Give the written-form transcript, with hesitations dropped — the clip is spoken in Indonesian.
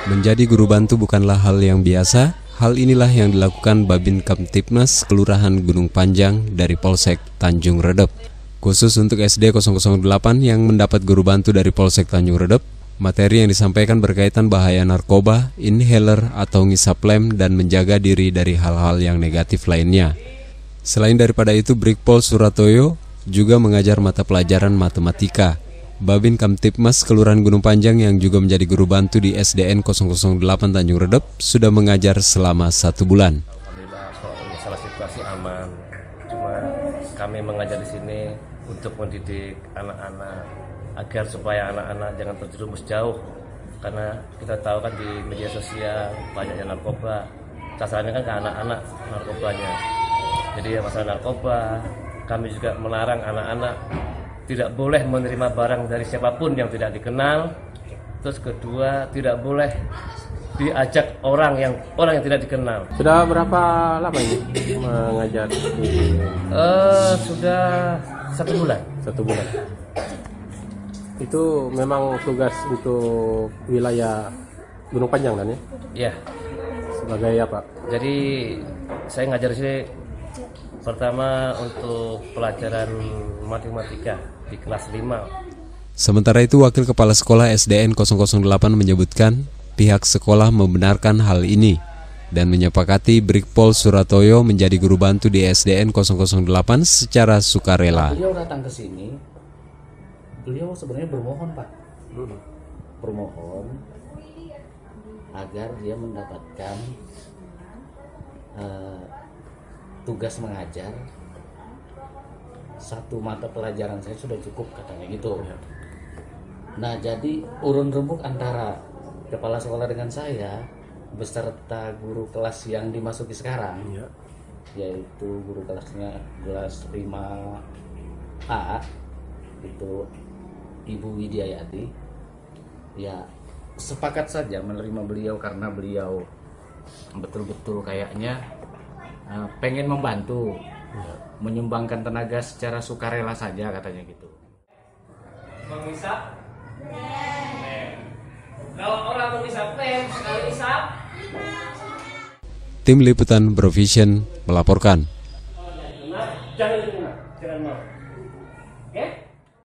Menjadi guru bantu bukanlah hal yang biasa. Hal inilah yang dilakukan Babin Kamtibmas Kelurahan Gunung Panjang dari Polsek Tanjung Redep. Khusus untuk SD 008 yang mendapat guru bantu dari Polsek Tanjung Redep, materi yang disampaikan berkaitan bahaya narkoba, inhaler atau ngisap lem dan menjaga diri dari hal-hal yang negatif lainnya. Selain daripada itu, Brigpol Suratoyo juga mengajar mata pelajaran matematika. Babin Kamtibmas Kelurahan Gunung Panjang yang juga menjadi guru bantu di SDN 008 Tanjung Redep sudah mengajar selama 1 bulan. Alhamdulillah, masalah situasi aman. Cuma kami mengajar di sini untuk mendidik anak-anak agar supaya anak-anak jangan terjerumus jauh. Karena kita tahu kan di media sosial banyaknya narkoba. Sasarannya kan ke anak-anak narkobanya. Jadi masalah narkoba, kami juga melarang anak-anak tidak boleh menerima barang dari siapapun yang tidak dikenal. Terus kedua, tidak boleh diajak orang yang tidak dikenal. Sudah berapa lama ini mengajar? Sudah 1 bulan. 1 bulan. Itu memang tugas untuk wilayah Gunung Panjang kan ya? Iya. Sebagai apa? Jadi saya ngajar di sini pertama untuk pelajaran matematika di kelas 5. Sementara itu, Wakil Kepala Sekolah SDN 008 menyebutkan pihak sekolah membenarkan hal ini dan menyepakati Brigpol Suratoyo menjadi guru bantu di SDN 008 secara sukarela. Beliau datang ke sini, beliau sebenarnya bermohon, Pak. Bermohon agar dia mendapatkan tugas mengajar. 1 mata pelajaran saya sudah cukup, katanya gitu. Nah, jadi urun rembuk antara kepala sekolah dengan saya beserta guru kelas yang dimasuki sekarang, yaitu guru kelasnya kelas 5A itu Ibu Widiayati, ya sepakat saja menerima beliau karena beliau betul-betul kayaknya pengen membantu, menyumbangkan tenaga secara sukarela saja, katanya gitu. Mengisap? Kalau orang mengisap lem, sekali isap. Tim Liputan Brovision melaporkan. Jangan